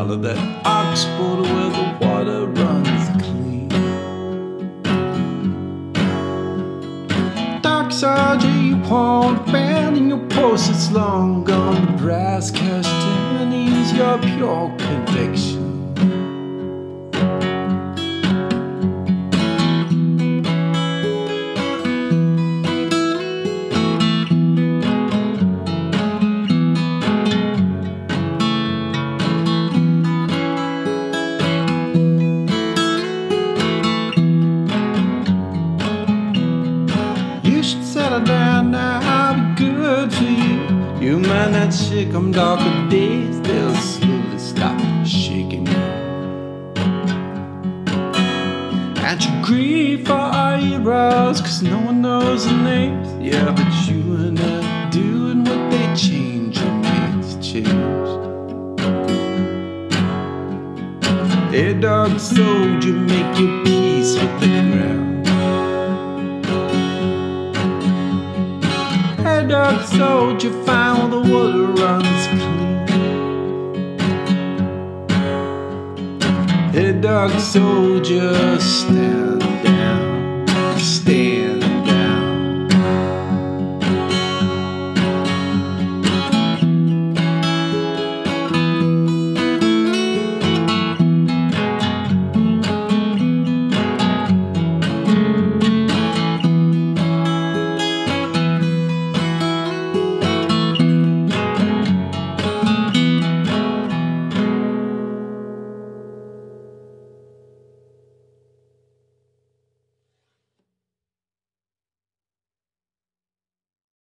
follow that ox border where the water runs clean. Dark soldier, you won't abandon your post, it's long gone. The brass castanets, your pure conviction. Settle down now, I'll be good for you. You might not shake them, darker days, they'll slowly stop shaking you. And you grieve for our heroes, cause no one knows their names. Yeah, but you and I doing what they change, your names change. Hey, dark soldier, make your peace with the ground. Dark soldier, find where the water runs clean. Hey, dark soldier, stand.